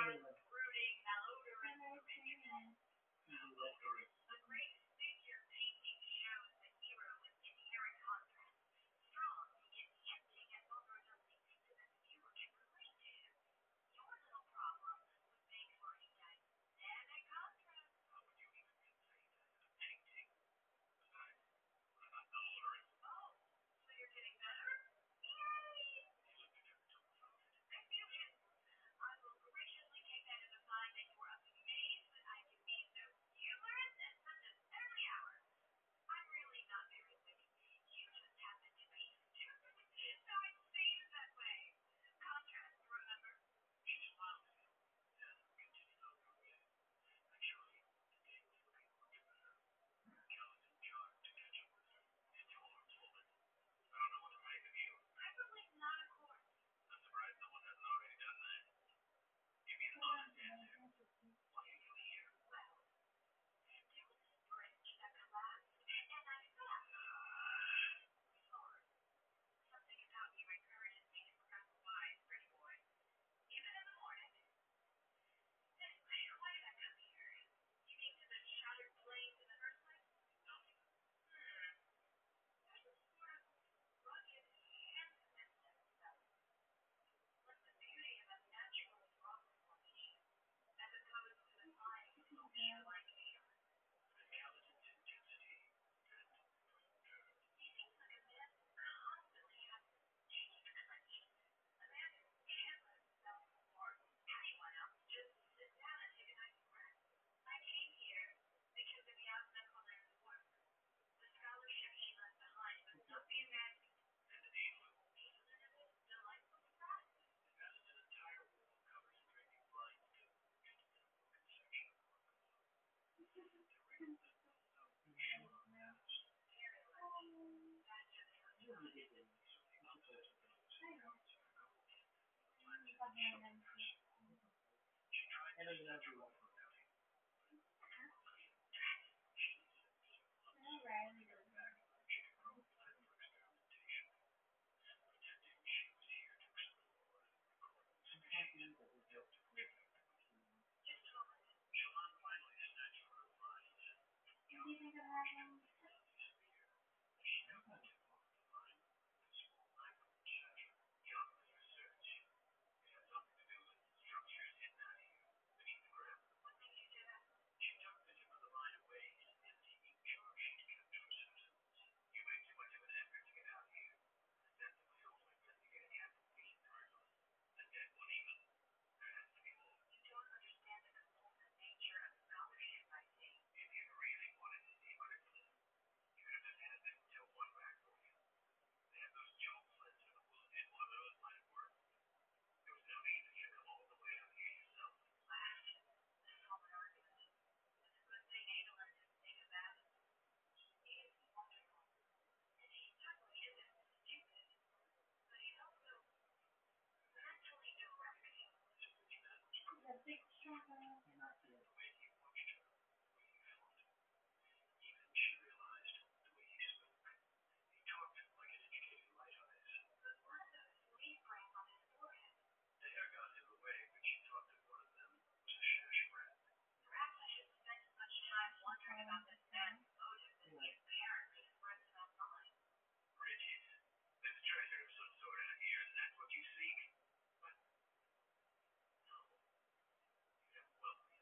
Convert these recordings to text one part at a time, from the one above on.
brooding, malodorous original. A great figure painting shows the hero with inherent contrast, strong yet tempting and vulnerability, so that the viewer can relate to him. Your little problem would make for a dynamic contrast. How would you even convey that? Painting. Besides, what about malodorous? Oh, so you're getting better? Yay! You look never told about it. Thank you. I will graciously take that as a sign that you are amazed that I can be so humorous at such an early hour. I'm really not very witty. You just happen to be. So I say it that way. Contrast, remember? She smiled at him and continued on her way. Actually, the day was looking much better. Calvin jogged to catch up with her. His two arms folded. I don't know what to make of you. Preferably not a corpse. I'm surprised someone hasn't already done that. Give me an honest answer. Why are you here? Well, there was this bridge that collapsed, and I fell. Sorry. Something about you encourages me to grapple wise, pretty boy. Even in the morning. Anyway, why did I come here? You mean to the shattered plains in the first place? No. There's a sort of rugged handsomeness to it, though. Like the beauty of a naturally rock formation, as opposed to the fine ocean-like air. The Calvin's intensity and nerve. He seems like a man who constantly has teeth clenched. A man who can't let himself or anyone else just sit down and take a nice breath. I came here because of Yasna Colin's work. The scholarship she left behind must not be imagined. And the needle. England is a delightful surprise. As an entire wall covers a draping blind to just a broken section of the work below. The ring that builds up short on past. Very well. That's just how it's done. So the opposite of those accounts are gold. The lens of the shoulders. She tried to snatch her off from doubting. Alright. Back, she had grown plan for experimentation. Pretending she was here to explore and record the species, help to protect the queen. Just a moment. Shalon finally snatched from her mind. What do you think of having? She took the tip off the line with a small knife from the shatter. Young research. It had something to do with structures hidden out here, beneath the ground. What made you do that? She took the tip of the line away in an empty ink jar she'd kept for specimens. You made too much of an effort to get out here. That's my old investigating application regardless. A dead one even. There has to be more. You don't understand the compulsive nature of scholarship, I see. If you really wanted to see criticism, you could have just had them tell one back for you. They have those job sleds for the wounded. One of those might have worked. There was no need for you to come all the way out here yourself. Flash. This is all an argument. It's a good thing Adolin didn't think of that. He is wonderful. And he certainly isn't stupid. But he's also mentally direct. He's a big struggle. The way he watched her, the way he fought. Even she realized the way he spoke. He talked like an educated light eyes. But one of those leaf brains on his forehead. The hair got in the way, but she thought that one of them was a shash rat. Perhaps I shouldn't spend as much time wondering about this man's motive as he apparently expressed about mine. Bridget, there's treasure of some sort out here, and that's what you seek? But no. You have wealth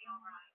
Mm.